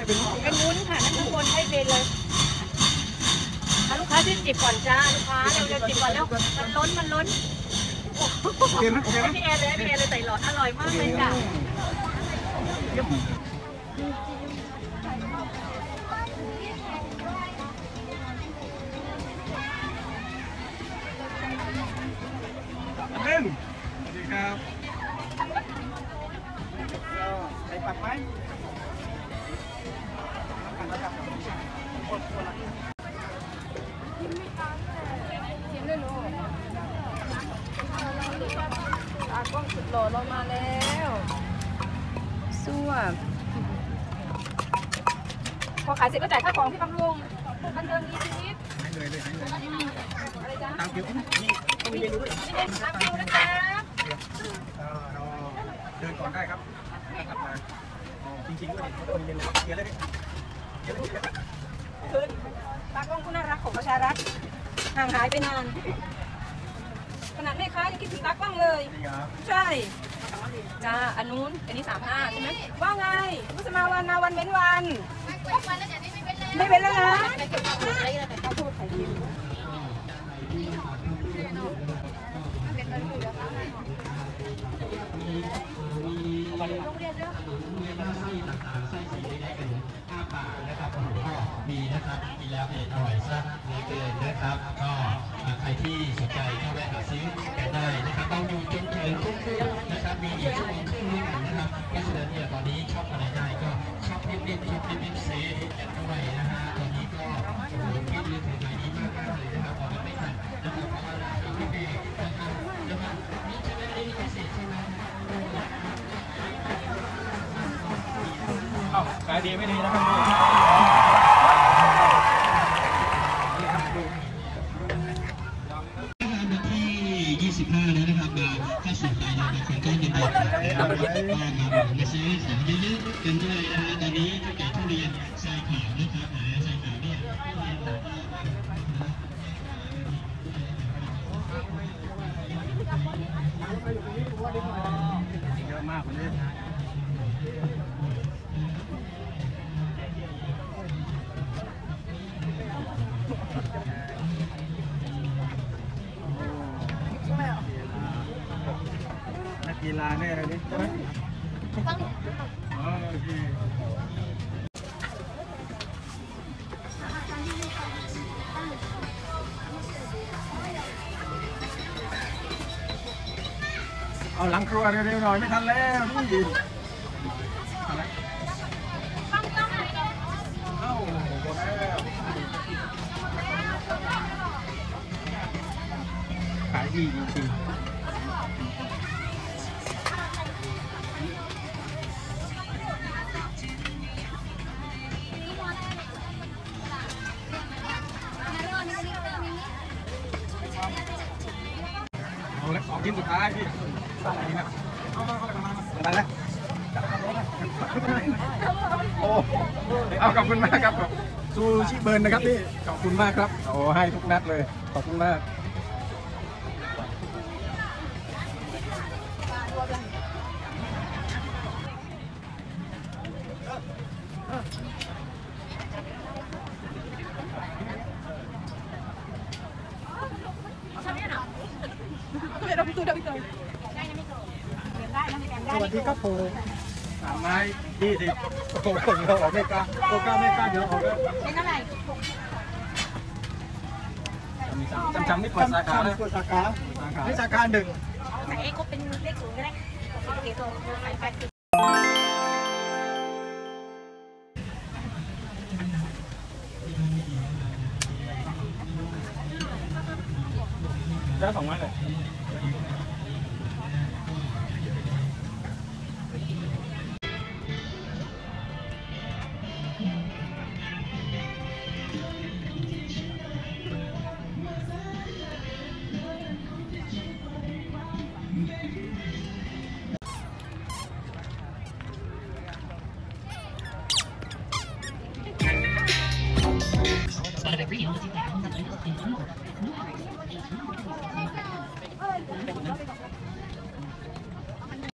เป็นวุ้นค่ะนั่นข้างบนให้เป็นเลยลูกค้าที่จิบก่อนจ้าลูกค้าเร็วๆจิบก่อนแล้วมันล้นพี่แอร์เลยใส่หลอดอร่อยมากเลยจ้ะสวัสดีครับใส่ปักไหมชิมได้ลูกตากล้องสุดหล่อเรามาแล้วสู้พอขายเสร็จก็จ่ายค่าของที่บำรุงบันเทิงดีชีวิตเลยอะไรจ๊ะตามคิวนี่ต้องมีเมนูด้วยตามคิวนะจ๊ะเดินก่อนได้ครับกลับมาจริงๆด้วยต้องมีเมนูเยอะเลยคือตากล้องผู้น่ารักของประชารัฐห่างหายไปนานขนาดแม่ค้ายังคิดถึงตากล้องเลยใช่จ้าอันนู้นอันนี้35ใช่ไหมว่าไงมุสมาวันนาวันเว้นวันไม่เป็นแล้วนะข้าวโพดไข่เค็มมีนะครับกินแล้วอร่อยแซ่บเลยเกินนะครับก็ใครที่สนใจก็แวะหาซื้อกันได้นะครับเราอยู่จนถึงทุ่มครึ่งนะครับมีอีกชั่วโมงครึ่งนึงนะครับเพราะฉะนั้นเนี่ยตอนนี้ชอบอะไรได้ก็ชอบรีบเซฟกันด้วยนะฮะตอนนี้ก็กินเรื่องของรายดีมากเลยนะครับออกมาไม่ทันนะครับเพราะว่าราคาไม่แพงนะครับนี่จะไม่ได้พิเศษใช่ไหมขายดีไม่ดีนะครับวันที่25แล้วนะครับมาเข้าสู่รายการคนใกล้เดินทางนะครับมาซื้อของเยอะๆกันด้วยนะฮะตอนนี้ทุกแก่ทุเรียนทรายขาวนะครับทรายขาวเนี่ยเยอะมากวันนี้นักกีฬาแน่เลยนี่ใช่ไหมโอเคเอาหลังครัวเร็วๆหน่อยไม่ทันแล้วนี่เอาหมดแล้วขายดีจริงๆเอาละของชิ้นสุดท้ายพี่อะไรนะอะไรนะโอ้เอาขอบคุณมากครับซูชิเบิร์นนะครับพี่ขอบคุณมากครับโอ้ให้ทุกนัดเลยขอบคุณมากสวัสดีครับผม3 ไม้20โอ้โหเราออกไม่กล้าเดี๋ยวออกเลยเป็นอะไรจำนี่เปิดสาขาเลยนี่สาขา1 ใส่ก็เป็นเลข0ก็ได้เดี๋ยวตัวใส่80 แล้ว2 ไม้เลย